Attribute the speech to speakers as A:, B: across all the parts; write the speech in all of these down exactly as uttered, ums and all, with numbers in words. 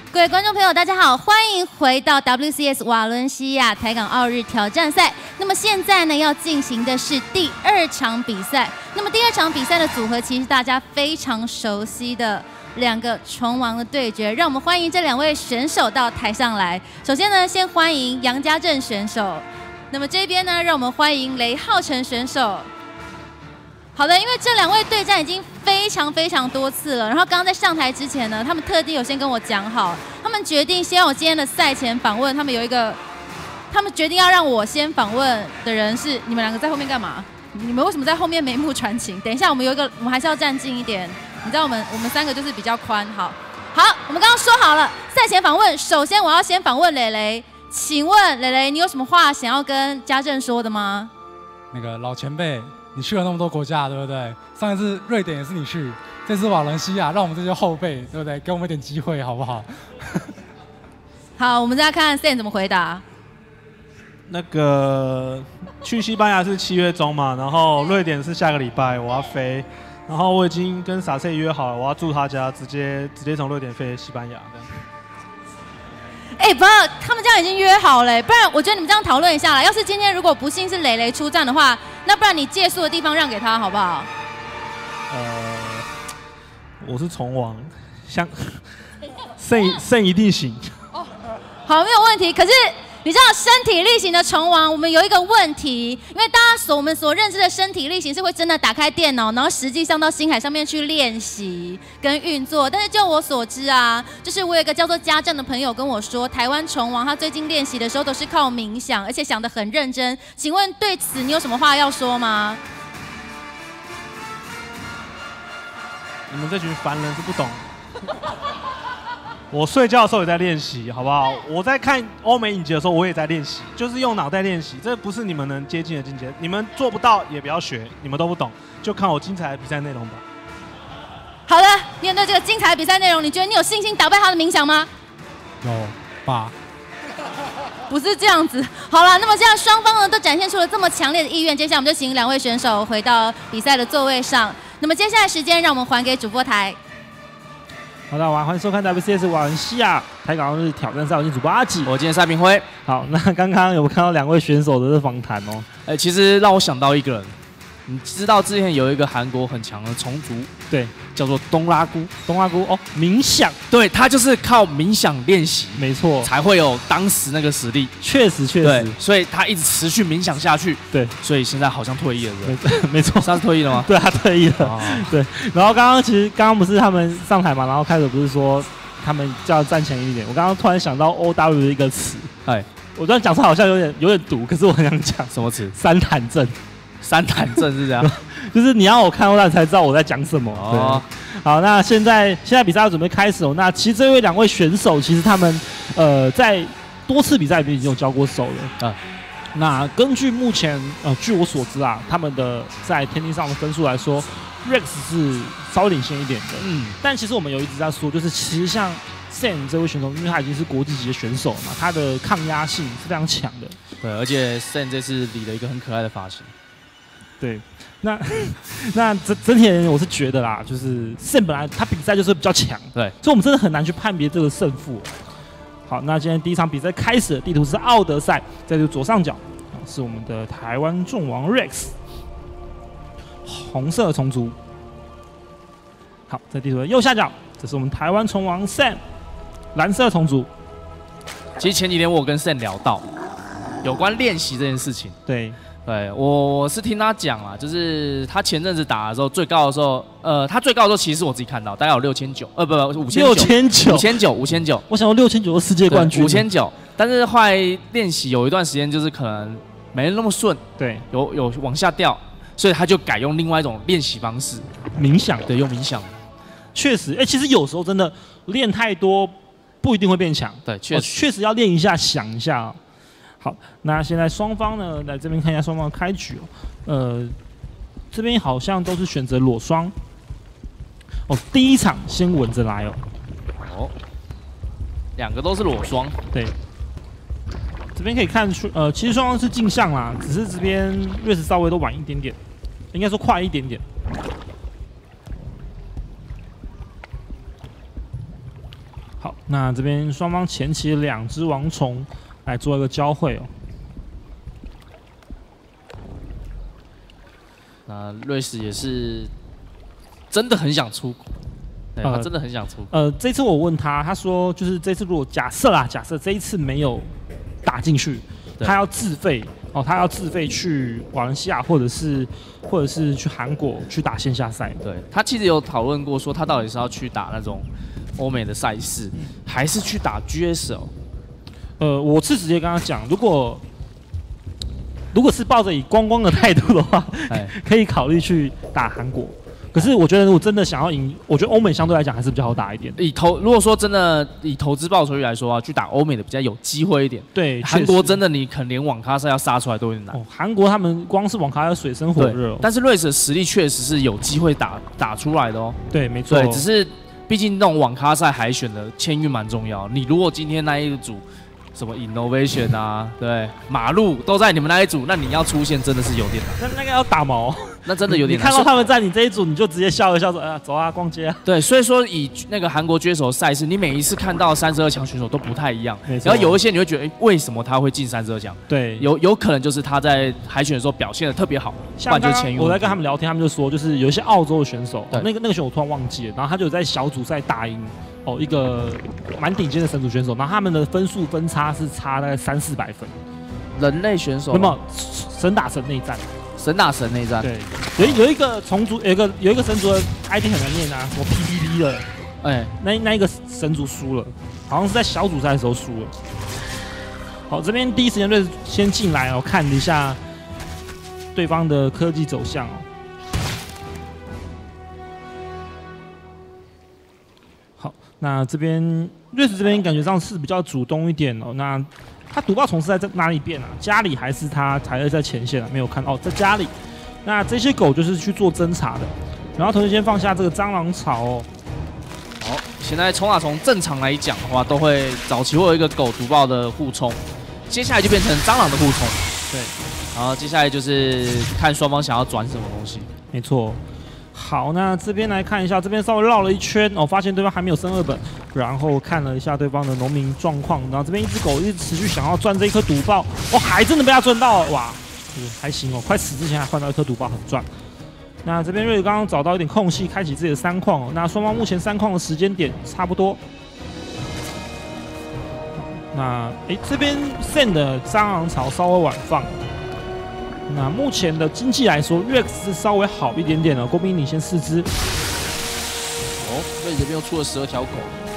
A: 各位观众朋友，大家好，欢迎回到 W C S 瓦伦西亚台港奥日挑战赛。那么现在呢，要进行的是第二场比赛。那么第二场比赛的组合，其实大家非常熟悉的两个虫王的对决。让我们欢迎这两位选手到台上来。首先呢，先欢迎杨家正选手。那么这边呢，让我们欢迎雷浩成选手。 好的，因为这两位对战已经非常非常多次了，然后刚刚在上台之前呢，他们特地有先跟我讲好，他们决定先让我今天的赛前访问，他们有一个，他们决定要让我先访问的人是你们两个在后面干嘛？你们为什么在后面眉目传情？等一下我们有一个，我们还是要站近一点，你知道我们我们三个就是比较宽，好，好，我们刚刚说好了赛前访问，首先我要先访问蕾蕾，请问蕾蕾，你有什么话想要跟家政说的吗？
B: 那个老前辈。 你去了那么多国家，对不对？上一次瑞典也是你去，这次瓦伦西亚，让我们这些后辈，对不对？给我们一点机会，好不好？
A: 好，我们再看 Sam 怎么回答。
C: 那个去西班牙是七月中嘛，然后瑞典是下个礼拜我要飞，然后我已经跟傻 C 约好了，我要住他家，直接直接从瑞典飞西班牙这样。
A: 哎、欸，不要，他们这样已经约好了，不然我觉得你们这样讨论一下啦。要是今天如果不幸是蕾蕾出战的话，那不然你借宿的地方让给他好不好？
C: 呃，我是虫王，像胜胜一定行。
A: 哦，好，没有问题。可是你知道身体力行的虫王，我们有一个问题，因为大家所我们所认知的身体力行是会真的打开电脑，然后实际上到星海上面去练习跟运作。但是就我所知啊，就是我有一个叫做家政的朋友跟我说，台湾虫王他最近练习的时候都是靠冥想，而且想得很认真。请问对此你有什么话要说吗？
C: 你们这群凡人是不懂。我睡觉的时候也在练习，好不好？我在看欧美影集的时候，我也在练习，就是用脑袋练习。这不是你们能接近的境界，你们做不到也不要学，你们都不懂，就看我精彩的比赛内容吧。
A: 好的，面对这个精彩的比赛内容，你觉得你有信心打败他的冥想吗？
B: 有吧？
A: 不是这样子。好了，那么这样双方呢都展现出了这么强烈的意愿，接下来我们就请两位选手回到比赛的座位上。那么接下来时间让我们还给主播台。
D: 好的，欢迎收看 W C S 瓦伦西亚台港奥日挑战赛，我是主播阿吉，
E: 我今天赛评辉。
D: 好，那刚刚有看到两位选手的访谈哦，
E: 哎、欸，其实让我想到一个人，你知道之前有一个韩国很强的虫族，
D: 对，
E: 叫做东拉姑，
D: 东拉姑哦，冥想，
E: 对他就是靠冥想练习，
D: 没错，
E: 才会有当时那个实力，
D: 确实确实，
E: 所以他一直持续冥想下去，
D: 对，
E: 所以现在好像退役了，
D: 对，没错，
E: 他是退役了吗？
D: 对，他退役了，哦、对。然后刚刚其实刚刚不是他们上台嘛，然后开始不是说。 他们叫站前一点。我刚刚突然想到 O W 的一个词，哎，我突然讲出来好像有点有点毒，可是我很想讲
E: 什么词？
D: 三坦正，
E: 三坦正是这样，
D: 就是你要我看 O W 才知道我在讲什么。哦，好，那现在现在比赛要准备开始哦。那其实这位两位选手，其实他们呃在多次比赛里面已经有交过手了啊。那根据目前呃据我所知啊，他们的在天地上的分数来说。 Rex 是稍微领先一点的，嗯，但其实我们有一直在说，就是其实像 Sam 这位选手，因为他已经是国际级的选手了嘛，他的抗压性是非常强的。
E: 对，而且 Sam 这次理了一个很可爱的发型。
D: 对，那那整整体而言，我是觉得啦，就是 Sam 本来他比赛就是比较强，
E: 对，
D: 所以我们真的很难去判别这个胜负。好，那今天第一场比赛开始的地图是奥德赛，在这个左上角是我们的台湾众王 Rex。 红色虫族，好，在地图的右下角，这是我们台湾虫王 Sam， 蓝色虫族。
E: 其实前几天我跟 Sam 聊到有关练习这件事情，
D: 对，
E: 对我我是听他讲啦，就是他前阵子打的时候最高的时候，呃，他最高的时候其实是我自己看到，大概有六千九，呃，不不，五千九，
D: 六千九，
E: 五千九，五千九。
D: 我想说六千九是世界冠军，
E: 五千九。但是后来练习有一段时间就是可能没那么顺，
D: 对，
E: 有有往下掉。 所以他就改用另外一种练习方式，
D: 冥想，
E: 对，用冥想。
D: 确实，哎、欸，其实有时候真的练太多不一定会变强，
E: 对，确实，
D: 确、哦、实要练一下，想一下、哦。好，那现在双方呢，来这边看一下双方的开局哦。呃，这边好像都是选择裸双。哦，第一场先稳着来哦。
E: 哦，两个都是裸双，
D: 对。 这边可以看出，呃，其实双方是镜像啦，只是这边瑞士稍微都晚一点点，应该说快一点点。 好，那这边双方前期两只王虫来做一个交汇哦。
E: 那瑞士也是真的很想出国，对、呃、他真的很想出国。
D: 呃，这次我问他，他说就是这次如果假设啦，假设这一次没有打进去，他要自费哦，他要自费去瓦伦西亚或者是或者是去韩国去打线下赛。
E: 对，他其实有讨论过，说他到底是要去打那种欧美的赛事，嗯、还是去打 G S L？
D: 呃，我是直接跟他讲，如果如果是抱着以观光的态度的话，可以考虑去打韩国。可是我觉得，如果真的想要赢，我觉得欧美相对来讲还是比较好打一点。
E: 以投如果说真的以投资报酬率来说啊，去打欧美的比较有机会一点。
D: 对，
E: 韩国真的你可能连网咖赛要杀出来都有点难。
D: 哦，韩国他们光是网咖要水深火热、哦。
E: 但是瑞士的实力确实是有机会打打出来的哦。
D: 对，没错。
E: 对，只是毕竟那种网咖赛海选的签运蛮重要。你如果今天那一组什么 innovation 啊，对，马路都在你们那一组，那你要出现真的是有点难。
D: 那那个要打毛。
E: 那真的有点难。
D: 你看到他们在你这一组，你就直接笑一笑说：“啊，走啊，逛街啊。”
E: 对，所以说以那个韩国接手赛事，你每一次看到三十二强选手都不太一样。然后有一些你会觉得，哎，为什么他会进三十二强？
D: 对，
E: 有有可能就是他在海选的时候表现的特别好，不然就是签运。
D: 我在跟他们聊天，他们就说，就是有一些澳洲的选手，哦、那个那个选手我突然忘记了，然后他就在小组赛打赢哦一个蛮顶尖的神组选手，然后他们的分数分差是差大概三四百分。
E: 人类选手？
D: 有没有神打神内战？
E: 神打神内战，
D: 对，有有一个重组，有一个有一个神族的 I D 很难念啊，什么 P P P 的，哎、欸，那那一个神族输了，好像是在小组赛的时候输了。好，这边第一时间队先进来哦，看一下对方的科技走向哦。好，那这边瑞士这边感觉上是比较主动一点哦，那。他毒爆虫是在这哪里变啊？家里还是他才是在前线啊？没有看哦，在家里。那这些狗就是去做侦查的，然后同时先放下这个蟑螂巢哦。
E: 好，现在冲啊虫正常来讲的话，都会早期会有一个狗毒爆的互冲，接下来就变成蟑螂的互冲。
D: 对，
E: 然后接下来就是看双方想要转什么东西。
D: 没错。好，那这边来看一下，这边稍微绕了一圈哦，发现对方还没有升二本，然后看了一下对方的农民状况，然后这边一只狗一直持续想要赚这一颗毒爆，哦，还真的被他赚到了，哇，嗯，还行哦，快死之前还换到一颗毒爆，很赚。那这边瑞刚刚找到一点空隙，开启自己的三矿哦，那双方目前三矿的时间点差不多。那哎，这边 Sen 的蟑螂巢稍微晚放。那目前的经济来说 ，Rex 是稍微好一点点的，工兵领先四只。
E: 哦，瑞这边又出了十二条狗。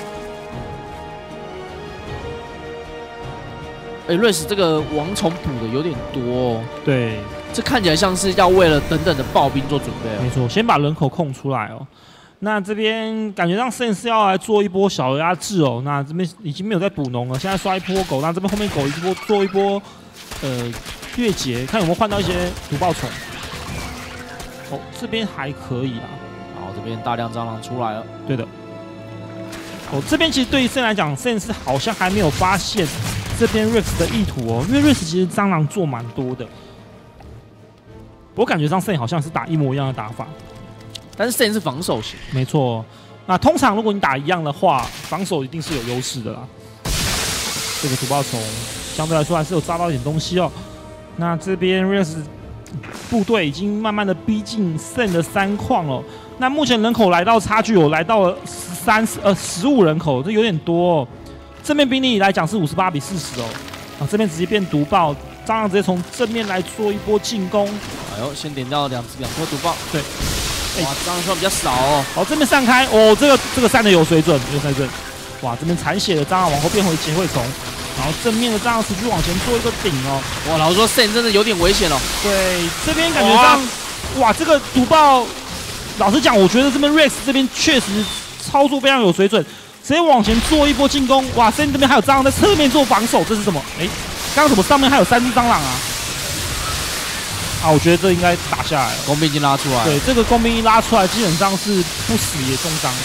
E: 哎，瑞士这个王虫补的有点多哦。
D: 对，
E: 这看起来像是要为了等等的暴兵做准备、哦。
D: 没错，先把人口空出来哦。那这边感觉让 Sen 是要来做一波小压制哦。那这边已经没有在补农了，现在刷一波狗，那这边后面狗一波做一波，呃。月结，看有没有换到一些毒爆虫。哦，这边还可以啊。
E: 好，这边大量蟑螂出来了。
D: 对的。哦，这边其实对于 Sen 来讲 ，Sen 是好像还没有发现这边 Rex 的意图哦，因为 Rex 其实蟑螂做蛮多的。我感觉上 Sen 好像是打一模一样的打法，
E: 但是 Sen 是防守型。
D: 没错。那通常如果你打一样的话，防守一定是有优势的啦。这个毒爆虫相对来说还是有抓到一点东西哦。那这边 Rex 部队已经慢慢的逼近 Sen 的三矿了。那目前人口来到差距有来到了十三呃十五人口，这有点多哦。正面兵力来讲是五十八比四十哦。啊，这边直接变毒爆，蟑螂直接从正面来做一波进攻。
E: 哎呦，先点掉两两颗毒爆。
D: 对。
E: 哇，蟑螂数比较少哦。
D: 好，这边散开哦，这个这个散的有水准，有水准。哇，这边残血的蟑螂往后变回结汇虫。然后正面的蟑螂持续往前做一个顶哦，
E: 哇，老实说 Sen 真的有点危险哦。
D: 对，这边感觉上，哇，这个毒爆，老实讲，我觉得这边 Rex 这边确实操作非常有水准，直接往前做一波进攻。哇 ，Sen 这边还有蟑螂在侧面做防守，这是什么？哎，刚刚怎么上面还有三只蟑螂啊？啊，我觉得这应该打下来了。
E: 工兵已经拉出来了。
D: 对，这个工兵一拉出来，基本上是不死也重伤。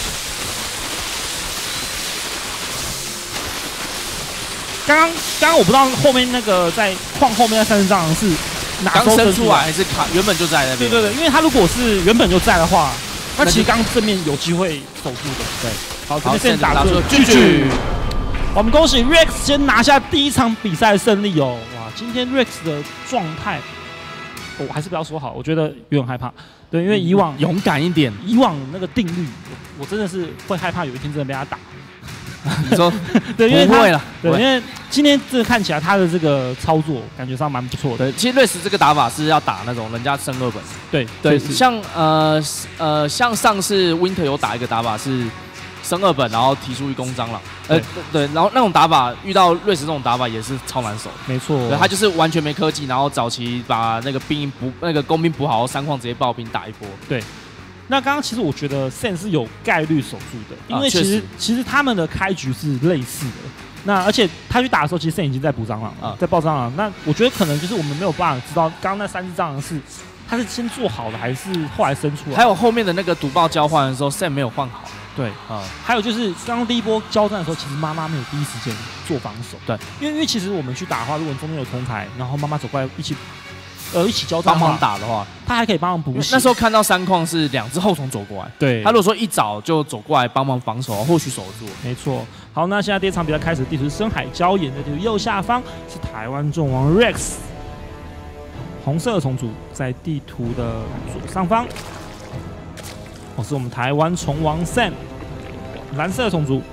D: 刚刚刚刚我不知道后面那个在矿后面那三只蟑螂是哪时候生出来，
E: 还是卡原本就在那边？
D: 对对对，因为他如果是原本就在的话， 那其实刚刚正面有机会守住的。对，好，这边先打出
E: 巨巨。
D: 我们恭喜 Rex 先拿下第一场比赛的胜利哦！哇，今天 Rex 的状态，我还是不要说好，我觉得有点害怕。对，因为以往、
E: 嗯、勇敢一点，
D: 以往那个定律，我真的是会害怕有一天真的被他打。
E: 你说
D: 对，因为
E: 不会了，
D: 对，因为今天这看起来他的这个操作感觉上蛮不错的。
E: 对，其实瑞士这个打法是要打那种人家升二本。
D: 对
E: 对，像呃呃像上次 Winter 有打一个打法是。升二本，然后提出一公章了，呃，对，然后那种打法遇到瑞士这种打法也是超难守，
D: 没错，
E: 对，他就是完全没科技，然后早期把那个兵补那个工兵补好，三矿直接爆兵打一波。
D: 对，那刚刚其实我觉得 Sen 是有概率守住的，因为
E: 啊、
D: 其实其实他们的开局是类似的，那而且他去打的时候，其实 Sen 已经在补蟑螂啊，在爆蟑螂，那我觉得可能就是我们没有办法知道刚刚那三只蟑螂是他是先做好的还是后来生出来，
E: 还有后面的那个毒爆交换的时候 Sen 没有换好。
D: 对啊、嗯，还有就是刚刚第一波交战的时候，其实妈妈没有第一时间做防守。
E: 对，
D: 因为因为其实我们去打的话，如果中间有同台，然后妈妈走过来一起，呃，一起交战
E: 帮忙打的话，
D: 他还可以帮忙补血。
E: 那时候看到三矿是两只后虫走过来，
D: 对，
E: 他如果说一早就走过来帮忙防守，或许守得住。
D: 没错。好，那现在第一场比赛开始，地图是深海礁岩的地图右下方是台湾众王 Rex， 红色的虫族在地图的左上方。哦，是我们台湾虫王 Sen， 蓝色的虫族。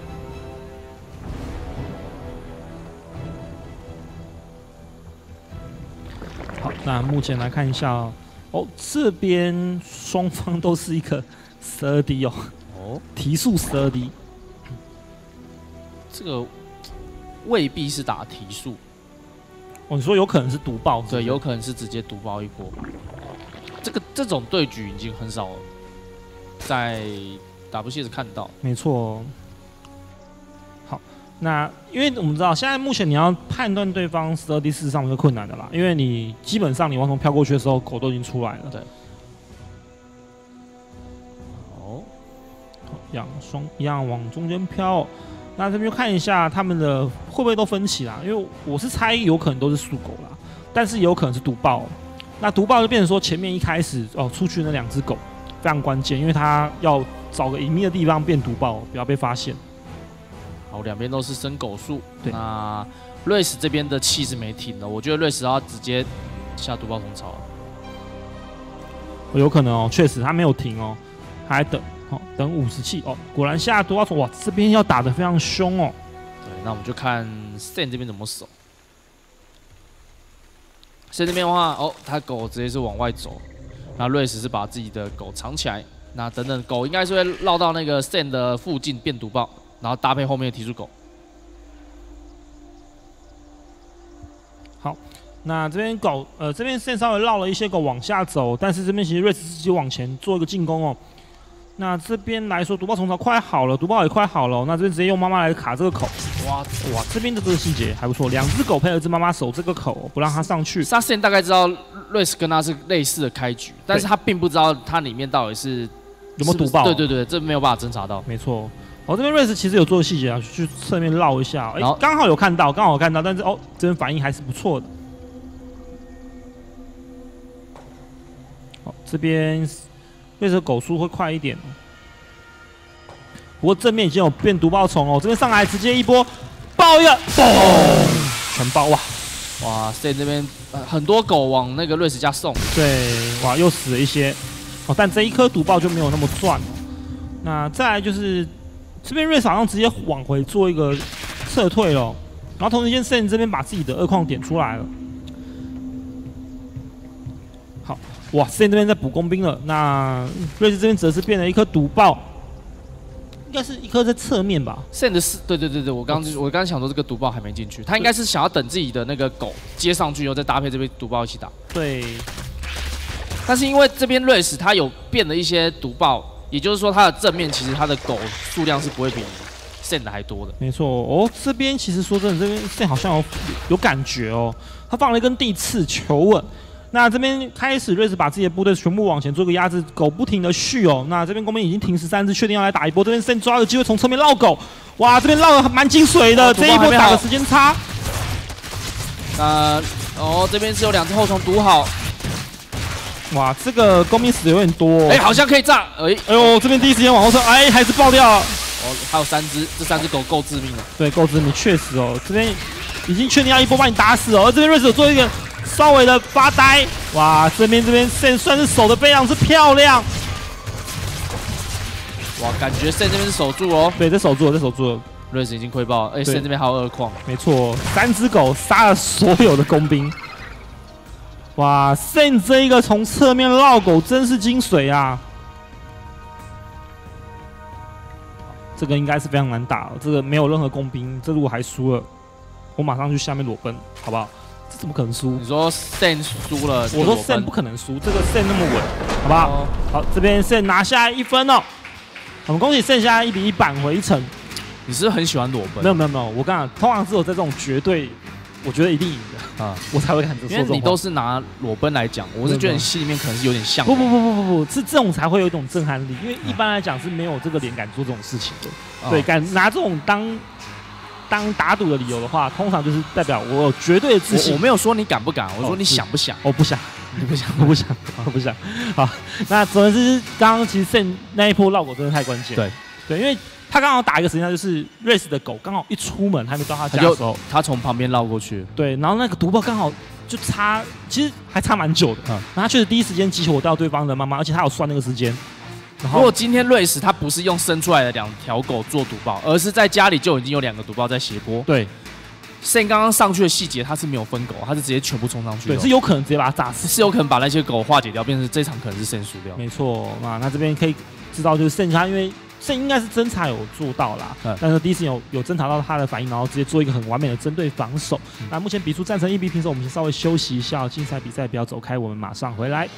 D: 好，那目前来看一下哦，哦这边双方都是一个十二 D 哦，哦，提速十二 D，
E: 这个未必是打提速。
D: 哦，你说有可能是毒爆？
E: 对，有可能是直接毒爆一波。这个这种对局已经很少在 W C S 看到。
D: 没错。好，那因为我们知道，现在目前你要判断对方十二 D 事实上是困难的啦，因为你基本上你往从飘过去的时候，狗都已经出来了。
E: 对。
D: 好，一样双一样往中间飘、哦。那这边就看一下他们的会不会都分歧啦，因为我是猜有可能都是速狗啦，但是有可能是毒爆、哦。那毒爆就变成说前面一开始哦出去那两只狗非常关键，因为它要找个隐秘的地方变毒爆，不要被发现。
E: 好，两边都是生狗数。那瑞士这边的气是没停的，我觉得瑞士要直接下毒爆虫草。
D: 有可能哦，确实他没有停哦，还等。好、哦，等五十气哦，果然下毒爆虫，哇，这边要打得非常凶哦。
E: 对，那我们就看 Sen 这边怎么守。Sen 这边的话，哦，他狗直接是往外走，那瑞士是把自己的狗藏起来，那等等狗应该是会绕到那个 Sen 的附近变毒爆，然后搭配后面的提速狗。
D: 好，那这边狗，呃，这边 Sen 稍微绕了一些狗往下走，但是这边其实瑞士自己往前做一个进攻哦。那这边来说，毒爆虫草快好了，毒爆也快好了、哦。那这边直接用妈妈来卡这个口，哇哇，这边的这个细节还不错，两只狗配合只妈妈守这个口，不让它上去。
E: 沙线大概知道瑞士跟他是类似的开局，但是他并不知道它里面到底是
D: 有没有毒爆、啊。
E: 对对对，这没有办法侦查到。
D: 没错，哦，这边瑞士其实有做细节啊，去侧面绕一下，哎、欸，刚好有看到，刚好有看到，但是哦，这边反应还是不错的。好，这边瑞士狗速会快一点。不过正面已经有变毒爆虫哦，这边上来直接一波爆一个，嘣，全爆哇！
E: 哇塞，这边、呃、很多狗往那个瑞士家送。
D: 对，哇，又死了一些哦，但这一颗毒爆就没有那么赚哦。那再来就是这边瑞士好像直接往回做一个撤退了，然后同时间 Sen 这边把自己的二矿点出来了。好，哇 ，Sen 这边在补工兵了，那瑞士这边则是变了一颗毒爆。应该是一颗在侧面吧
E: ，Sen 的是，对对对对，我刚我刚刚想说这个毒爆还没进去，他应该是想要等自己的那个狗接上去以后再搭配这边毒爆一起打。
D: 对，
E: 但是因为这边瑞士他有变了一些毒爆，也就是说他的正面其实他的狗数量是不会比 Sen 的还多的。
D: 没错哦，这边其实说真的，这边 Sen 好像有有感觉哦，他放了一根地刺求稳。那这边开始，瑞士把自己的部队全部往前做个压制，狗不停的续哦。那这边工兵已经停十三只，确定要来打一波。这边 Sen 抓个机会从侧面绕狗，哇，这边绕的蛮精髓的，这一波打的时间差。
E: 那哦，这边是有两只后虫堵好，
D: 哇，这个工兵死的有点多、哦。
E: 哎、欸，好像可以炸。哎、欸，
D: 哎呦，这边第一时间往后撤，哎，还是爆掉了。
E: 哦，还有三只，这三只狗够致命了。
D: 对，够致命，确实哦，这边已经确定要一波把你打死哦。而这边瑞士有做一个稍微的发呆。哇，这边这边 Sen 算是守的非常之漂亮。
E: 哇，感觉 Sen 这边是守住哦。
D: 对，这守住了，这守住了。
E: 瑞士已经亏爆了，哎 ，Sen 这边还有二矿。
D: 没错，三只狗杀了所有的工兵。哇 ，Sen 这一个从侧面绕狗真是精髓啊！这个应该是非常难打，这个没有任何工兵，这如果还输了，我马上去下面裸奔，好不好？这怎么可能输？
E: 你说 Sen 输了，
D: 我说 Sen 不可能输，这个 Sen 那么稳，好不好？哦、好，这边 Sen 拿下一分哦，我们恭喜 Sen 下一比一扳回城。
E: 你是不是很喜欢裸奔？
D: 没有没有没有，我刚刚通常只有在这种绝对，我觉得一定赢的啊，我才会敢这说。
E: 因为你都是拿裸奔来讲，我是觉得你心里面可能是有点像。
D: 不不不不不不，是这种才会有一种震撼力，因为一般来讲是没有这个脸敢做这种事情的。嗯、对，敢拿这种当当打赌的理由的话，通常就是代表我有绝对的自信。
E: 我, 我没有说你敢不敢，我说你想不想？
D: 我不想，你不想，我不想，我不想。好，那总而言之，刚刚其实 Sen 那一波绕狗真的太关键。
E: 对
D: 对，因为他刚好打一个时间，就是瑞士的狗刚好一出门还没到他家的时候，
E: 他从旁边绕过去。
D: 对，然后那个毒爆刚好就差，其实还差蛮久的。嗯，然后他确实第一时间击火到对方的妈妈，而且他有算那个时间。
E: 如果今天瑞士他不是用生出来的两条狗做毒爆，而是在家里就已经有两个毒爆在斜坡。
D: 对
E: ，Sen 刚刚上去的细节他是没有分狗，他是直接全部冲上去。
D: 对，是有可能直接把它炸死，
E: 是有可能把那些狗化解掉，变成这场可能是 Sen 输掉。
D: 没错，那那这边可以知道就是 Sen 他因为。Sen 应该是侦查有做到啦，嗯、但是第一时间有有侦查到他的反应，然后直接做一个很完美的针对防守。嗯、那目前比数战成一比平手，我们先稍微休息一下，竞赛比赛不要走开，我们马上回来。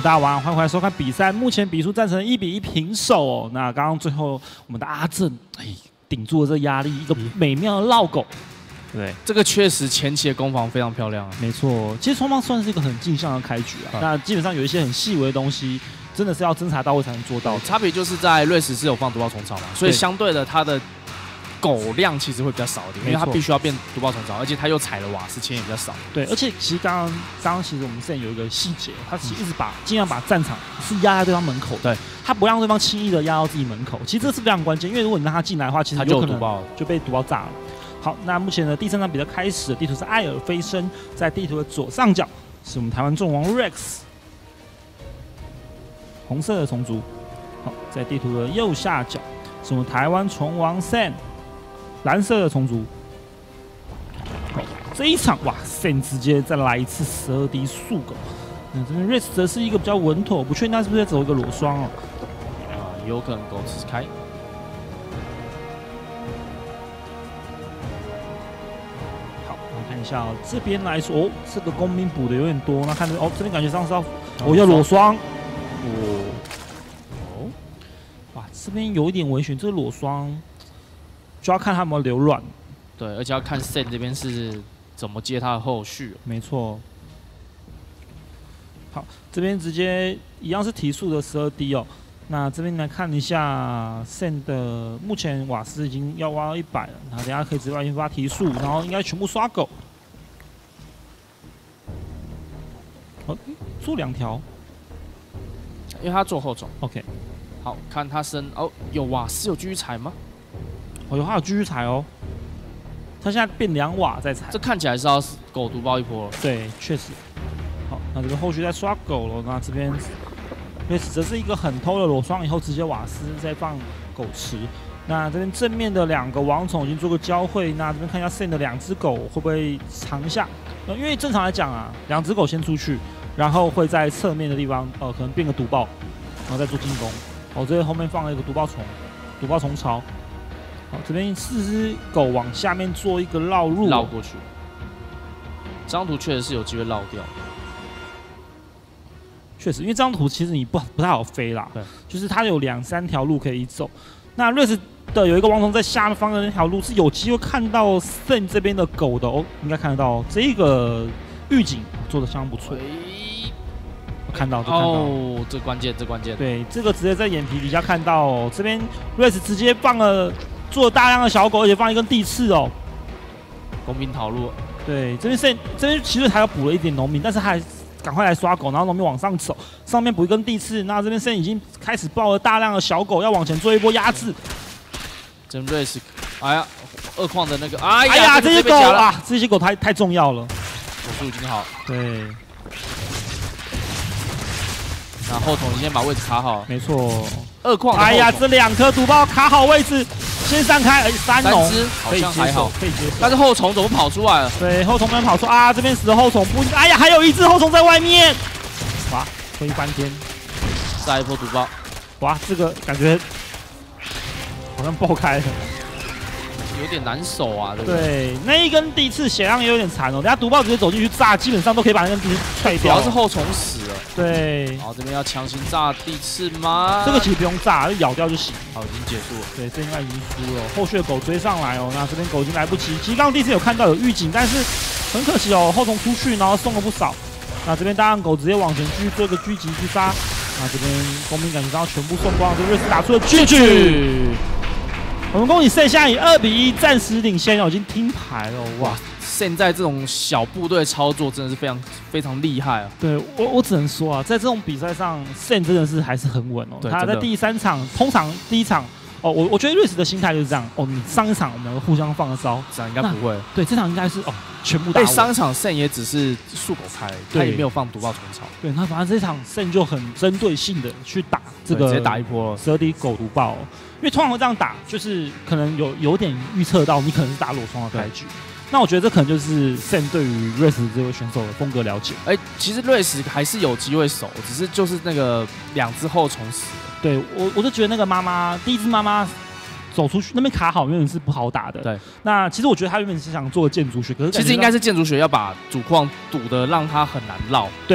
D: 大家晚上欢迎回来收看比赛。目前比数战成一比一平手哦。那刚刚最后我们的阿正哎顶住了这压力，一个美妙的绕狗。对，
E: 这个确实前期的攻防非常漂亮啊。
D: 没错，其实双方算是一个很镜像的开局啊。嗯、那基本上有一些很细微的东西，真的是要侦查到位才能做到。
E: 差别就是在瑞士是有放毒爆虫草嘛，所以相对的它的狗量其实会比较少一点，因为它必须要变毒爆虫草，而且它又踩了瓦斯，钱也比较少。
D: 对，而且其实刚刚刚刚其实我们之前有一个细节，他其实一直把尽量把战场是压在对方门口，
E: 对，
D: 他不让对方轻易的压到自己门口。其实这是非常关键，因为如果你让他进来的话，其实有可能就被毒爆炸了。好，那目前的第三场比赛开始，地图是艾尔飞升，在地图的左上角是我们台湾众王 Rex， 红色的虫族。好，在地图的右下角是我们台湾虫王 Sam， 蓝色的虫族。好，这一场哇 ，Sam 直接再来一次十二滴速狗。那这边 Rex 则是一个比较稳妥，不确定他是不是在走一个裸双哦。
E: 啊，有可能狗吃开。
D: 看一下哦，这边来说，哦，这个工兵补的有点多。那看着哦，这边感觉上是要，哦，要裸双，哦，哦，哇，这边有一点危险，这个裸双就要看他有没有流卵。
E: 对，而且要看 Sen 这边是怎么接他的后续。
D: 没错。好，这边直接一样是提速的十二滴哦。那这边来看一下 Sen 的目前瓦斯已经要挖到一百了，那等一下可以直接完全发提速，然后应该全部刷狗。哦，做两条，
E: 因为他做后种。
D: OK，
E: 好看他升哦，有瓦斯有继续踩吗？
D: 哦，有他有继续踩哦，他现在变两瓦在踩。
E: 这看起来是要狗毒爆一波了。
D: 对，确实。好，那这边后续在刷狗了，那这边。因为这是一个很偷的裸双，以后直接瓦斯再放狗池。那这边正面的两个王宠已经做个交汇，那这边看一下 Sen 的两只狗会不会藏一下？呃，因为正常来讲啊，两只狗先出去，然后会在侧面的地方，呃，可能变个毒爆，然后再做进攻。哦，这边后面放了一个毒爆虫，毒爆虫巢。好，这边四只狗往下面做一个绕入，
E: 绕过去。这张图确实是有机会绕掉。
D: 确实，因为这张图其实你不不太好飞啦，对，就是它有两三条路可以走。那瑞士的有一个王虫在下方的那条路是有机会看到 Sen 这边的狗的哦，应该看得到、哦、这个预警做的相当不错。我看到，就看到
E: 哦，这关键，这关键。
D: 对，这个直接在眼皮底下看到哦，这边瑞士直接放了做了大量的小狗，而且放一根地刺哦。
E: 农民逃路。
D: 对，这边 Sen 这边其实还要补了一点农民，但是还。赶快来刷狗，然后农民往上走，上面补一根地刺。那这边Sen已经开始爆了大量的小狗，要往前做一波压制。
E: 真瑞士，哎呀，二矿的那个，哎呀，
D: 哎呀，这些狗啊，这些狗太太重要了。
E: 手速已经好。
D: 对。
E: 那后头你先把位置卡好。
D: 没错。
E: 二矿。
D: 哎呀，这两颗毒爆卡好位置。先散开，哎，三龙
E: 好像还好，
D: 可以接受。
E: 但是后虫怎么跑出来了？
D: 对，后虫没跑出啊，这边死的后虫不，哎呀，还有一只后虫在外面，哇，飞翻天，
E: 再一波毒爆，
D: 哇，这个感觉好像爆开了，
E: 有点难守啊，对不对？
D: 对，那一根地刺血量也有点残哦，等下毒爆直接走进去炸，基本上都可以把那根地刺踹掉。
E: 主要是后虫死了。
D: 对，
E: 好，这边要强行炸地刺吗？
D: 这个其实不用炸，咬掉就行。
E: 好，已经结束了。
D: 对，这应该已经输了。后续的狗追上来哦，那这边狗已经来不及。其实刚刚第一次有看到有预警，但是很可惜哦，后虫出去，然后送了不少。那这边大浪狗直接往前继续做一个狙击狙杀。那这边工兵感觉到全部送光，这瑞士打出了 G G。我们恭喜Sen现在以二比一暂时领先哦，已经听牌了哇！
E: 现在这种小部队操作真的是非常非常厉害啊！
D: 对我我只能说啊，在这种比赛上Sen真的是还是很稳哦。他在第三场，通常第一场哦，我我觉得瑞士的心态就是这样哦，你上一场我们互相放个招，
E: 这场应该不会。
D: 对，这场应该是哦全部打。
E: 对，上一场Sen也只是速狗开，他也没有放毒爆虫草。
D: 对，那反正这场Sen就很针对性的去打这个，
E: 直接打一波
D: 十二滴狗毒爆、哦。因为通常会这样打，就是可能有有点预测到你可能是打裸双的开局。那我觉得这可能就是 Sen 对于瑞士这位选手的风格了解。
E: 哎、欸，其实瑞士还是有机会守，只是就是那个两只后虫死了。
D: 对我，我就觉得那个妈妈第一只妈妈走出去那边卡好，原本是不好打的。对。那其实我觉得他原本是想做建筑学，可是
E: 其实应该是建筑学要把主矿堵得让他很难绕。
D: 对。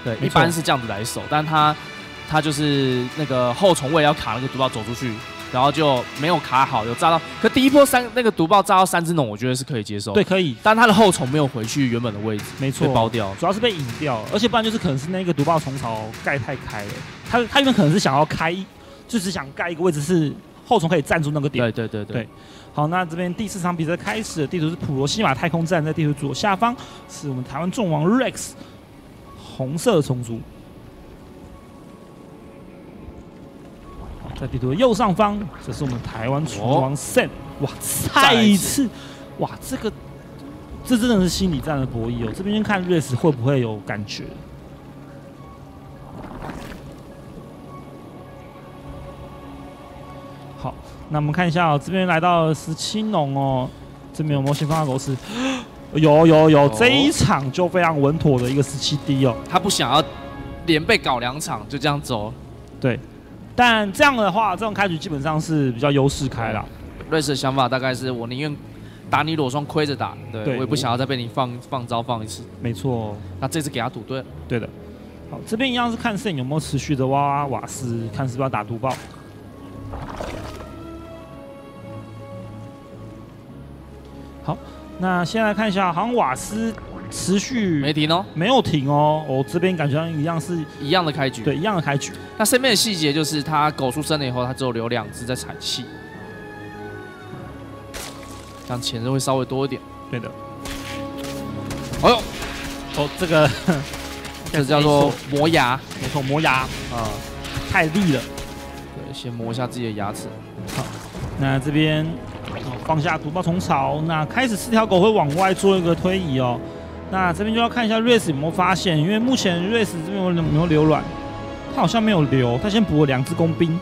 E: 对，一般是这样子来守，但他他就是那个后虫为了要卡那个毒爆走出去。然后就没有卡好，有炸到。可第一波三那个毒爆炸到三只龙，我觉得是可以接受。
D: 对，可以。
E: 但他的后虫没有回去原本的位置，
D: 没错，
E: 被包掉，
D: 主要是被引掉了，而且不然就是可能是那个毒爆虫巢盖太开了。他他原本可能是想要开，就是想盖一个位置是后虫可以站住那个点。
E: 对对对 对, 对。
D: 好，那这边第四场比赛开始，地图是普罗西马太空站，在地图左下方是我们台湾众王 Rex， 红色虫族。在地图的右上方，这是我们台湾厨王 Sen， 哇，再一次，哇，这个这真的是心理战的博弈哦。这边先看 Rex 会不会有感觉。好，那我们看一下哦，这边来到十七农哦，这边有没有先放到狗屎？有有有，这一场就非常稳妥的一个十七 D 哦。
E: 他不想要连被搞两场，就这样走。
D: 对。但这样的话，这种开局基本上是比较优势开啦。
E: 瑞士的想法大概是我宁愿打你裸双亏着打，对, 对我也不想要再被你放放招放一次。
D: 没错，
E: 那这次给他赌对了。
D: 对的。好，这边一样是看Sen有没有持续的挖挖瓦斯，看是不是要打毒爆。好，那先来看一下，好像瓦斯持续
E: 没停哦，
D: 没有停哦。我、哦、这边感觉一样是
E: 一样的开局，
D: 对，一样的开局。
E: 那身边的细节就是他狗出生了以后，他只有留两只在踩气，这样前刃会稍微多一点。
D: 对的。
E: 哎呦，
D: 哦，这个
E: 这叫做磨牙，
D: 没错，磨牙啊，太利了。
E: 对，先磨一下自己的牙齿。
D: 好，那这边。放下毒爆虫巢，那开始四条狗会往外做一个推移哦。那这边就要看一下 Rex 有没有发现，因为目前 Rex 这边有没有留卵，他好像没有留，他先补了两只工兵。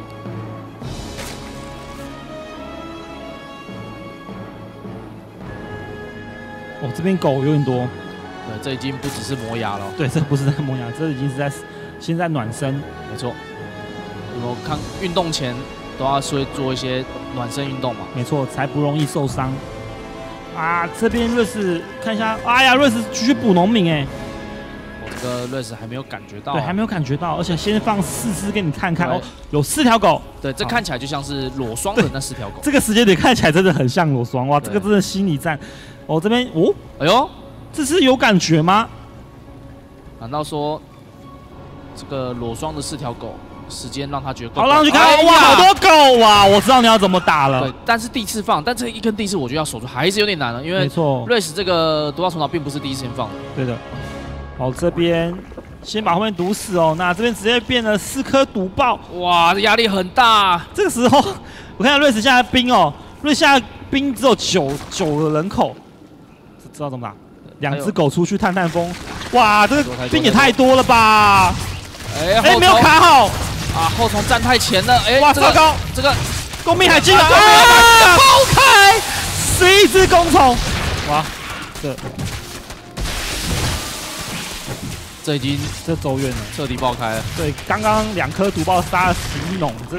D: 哦，这边狗有点多。
E: 对，这已经不只是磨牙了。
D: 对，这不是在磨牙，这已经是在现在暖身。
E: 没错。我看运动前都要会做一些暖身运动嘛，
D: 没错，才不容易受伤。啊，这边瑞士看一下，哎呀，瑞士继续补农民哎，
E: 我这个瑞士还没有感觉到、啊，
D: 对，还没有感觉到，而且先放四只给你看看哦，有四条狗，
E: 对，这看起来就像是裸双的那四条狗，
D: 这个时间点看起来真的很像裸双，哇，这个真的心理战。哦，这边哦，
E: 哎呦，
D: 这是有感觉吗？
E: 难道说这个裸双的四条狗？时间让他觉得够，
D: 好，让他去看，哎、哇，好多狗啊！我知道你要怎么打了。
E: 对，但是第一次放，但这一根第一次我觉得要守住还是有点难了，因为
D: 没错，
E: 瑞士这个毒爆虫巢并不是第一时间放的。
D: 对的。好，这边先把后面毒死哦，那这边直接变了四颗毒爆，
E: 哇，这压力很大。
D: 这个时候，我看到瑞士现在兵哦，瑞士现在兵只有九九个人口，知道怎么打？两只狗出去探探风，哇，这个兵也太多了吧？哎哎、欸，没有卡好。
E: 啊！后虫站太前了，哎、欸，
D: 哇，糟糕！
E: 这个
D: 工兵还进来啊！爆开，十一只工虫，哇，这
E: 这已经
D: 这走远了，
E: 彻底爆开了。
D: 对，刚刚两颗毒爆杀了十一农，这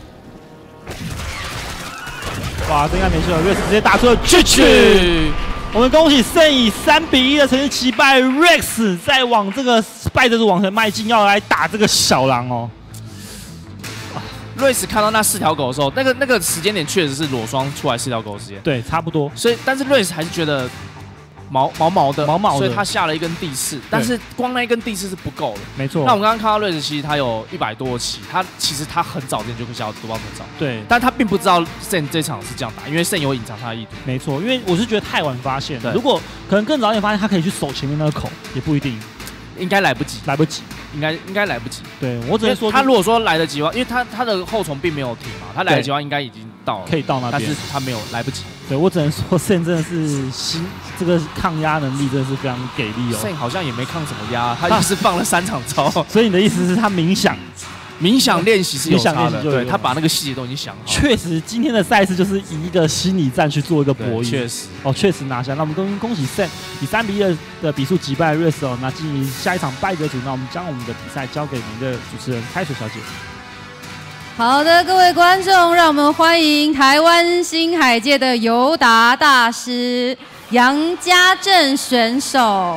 D: 哇，这应该没事了，瑞士直接打出了去去。我们恭喜Sen以三比一的成绩击败 Rex， 再往这个败者组往前迈进，要来打这个小狼哦。
E: 瑞士看到那四条狗的时候，那个那个时间点确实是裸双出来四条狗的时间，
D: 对，差不多。
E: 所以，但是瑞士还是觉得毛毛毛的，
D: 毛毛的，
E: 所以他下了一根地刺，但是光那一根地刺是不够的。
D: 没错。
E: 那我们刚刚看到瑞士，其实他有一百多期，他其实他很早之前就可以下到毒爆虫巢，
D: 对，
E: 但他并不知道 Sen 这场是这样打，因为 Sen 有隐藏他的意图。
D: 没错，因为我是觉得太晚发现，如果可能更早一点发现，他可以去守前面那个口，也不一定。
E: 应该来不及，
D: 来不及，
E: 应该应该来不及。
D: 对我只能说，
E: 他如果说来得及的话，因为他他的后虫并没有停嘛，他来得及的话应该已经到了，
D: 可以到那边，
E: 但是他没有来不及。
D: 对我只能说，Sen 真的是心这个抗压能力真的是非常给力哦。
E: Sen 好像也没抗什么压，他就是放了三场招。
D: 所以你的意思是他冥想？
E: 冥想练习是有差的，
D: 对，
E: 他把那个细节都已经想好。
D: 确实，今天的赛事就是以一个心理战去做一个博弈。
E: 确实，
D: 哦，确实拿下。那我们恭恭喜Sen以三比一的比数击败 Rex 哦。那进行下一场败者组，那我们将我们的比赛交给我们的主持人开水小姐。
A: 好的，各位观众，让我们欢迎台湾星海界的尤达大师杨家正选手。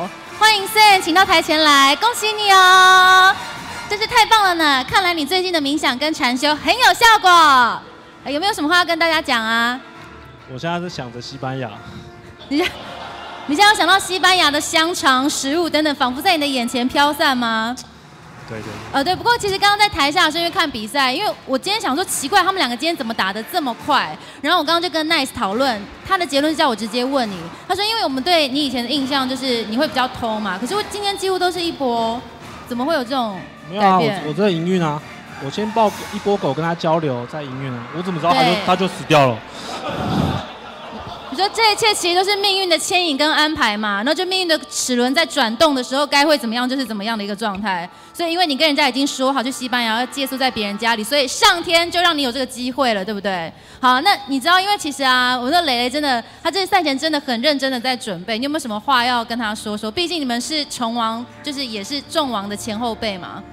A: 欢迎 Sen 请到台前来，恭喜你哦，真是太棒了呢！看来你最近的冥想跟禅修很有效果。有没有什么话要跟大家讲啊？
C: 我现在是想着西班牙。
A: 你你现在有想到西班牙的香肠、食物等等，仿佛在你的眼前飘散吗？
C: 对对。
A: 呃，对。不过其实刚刚在台下的时候，因为看比赛，因为我今天想说奇怪，他们两个今天怎么打得这么快？然后我刚刚就跟 Nice 讨论，他的结论是叫我直接问你。他说，因为我们对你以前的印象就是你会比较偷嘛，可是我今天几乎都是一波，怎么会有这种
C: 没有啊，
A: 改变？
C: 我我这营运啊，我先抱一波狗跟他交流，再营运啊，我怎么知道他就他就死掉了？
A: 你说这一切其实都是命运的牵引跟安排嘛，然后就命运的齿轮在转动的时候，该会怎么样就是怎么样的一个状态。所以因为你跟人家已经说好去西班牙要借宿在别人家里，所以上天就让你有这个机会了，对不对？好，那你知道，因为其实啊，我说蕾蕾真的，她这赛前真的很认真的在准备。你有没有什么话要跟她说说？毕竟你们是虫王，就是也是众王的前后辈嘛。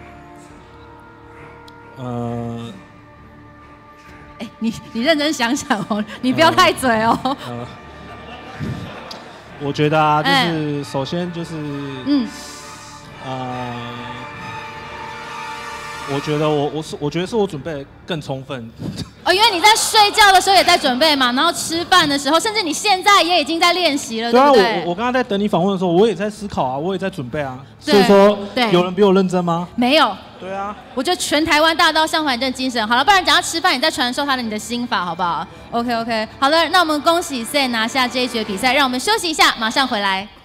C: 呃。
A: 哎，你你认真想想哦，你不要太嘴哦。呃呃、
C: 我觉得啊，就是首先就是，嗯，呃，我觉得我我是我觉得是我准备更充分。
A: 哦，因为你在睡觉的时候也在准备嘛，然后吃饭的时候，甚至你现在也已经在练习了，对不对？
C: 我我刚刚在等你访问的时候，我也在思考啊，我也在准备啊。所以说，有人比我认真吗？
A: 没有。
C: 对啊，
A: 我觉得全台湾大道向反正精神。好了，不然讲到吃饭，你再传授他的你的心法，好不好 ？OK OK， 好了，那我们恭喜 Sen 拿下这一局比赛，让我们休息一下，马上回来。